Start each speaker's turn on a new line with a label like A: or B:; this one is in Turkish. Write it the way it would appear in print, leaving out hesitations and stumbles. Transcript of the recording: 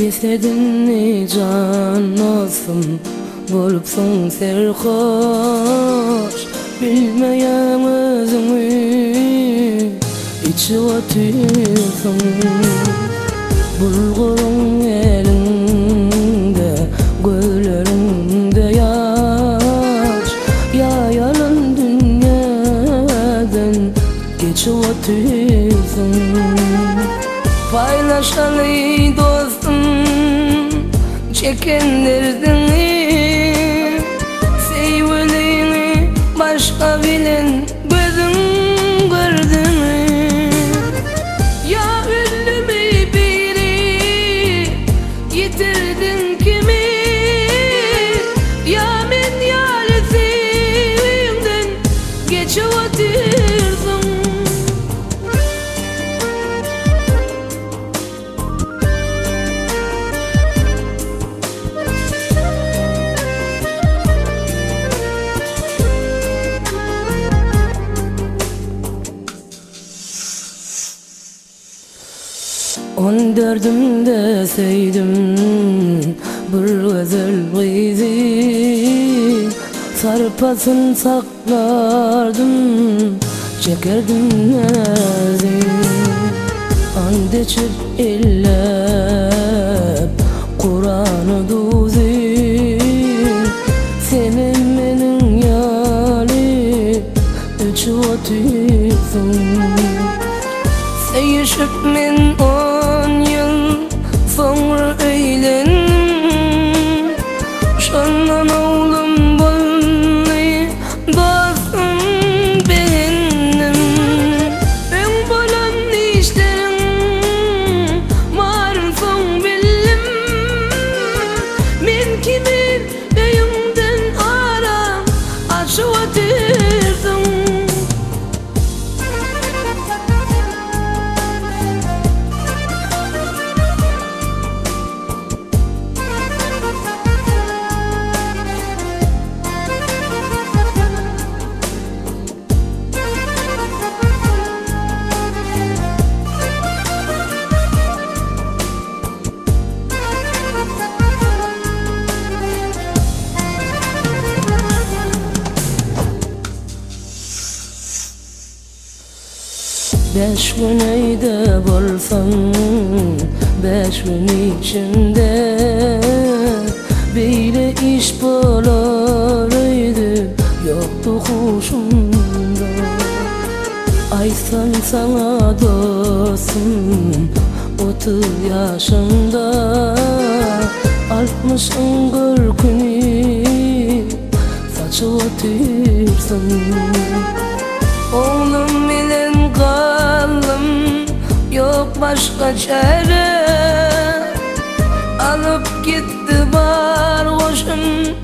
A: Desedin can olsun, bolupsun serhoş, bilmeyen özünü içi otursun. Bulgurun elinde, gözlerinde yaş, yayalan dünyadan geçi otursun. Paylaşalı dostum çeken derdini, sevdiğini başka bilen gözün gördü mü? Ya ölümü biri yitirdin kimi, ya men yâri sevdiğinden geçip oturdun. On dördümde sevdim bir güzel kızı, sarpasın saklardım, çekerdim nazı. And içip illep Kur'an'ı duzim, senin benim yâli üçü otursun. Sevişip men 10 yıl sonra öğlendim, şandan oğlum bolni dostum benim. Ben bolan işlerim marın son bildim, men kimin beyimden ara açı oturdum. Beş gün ayda bolsam, 5 gün içinde beyle iş bolarıydı, yoktu huşumda. Aysan sana dostum 30 yaşında, 60'ın 40'ını saçı otursun. Oğlum bilen kaldım, yok başka çare, alıp gitti bar koşum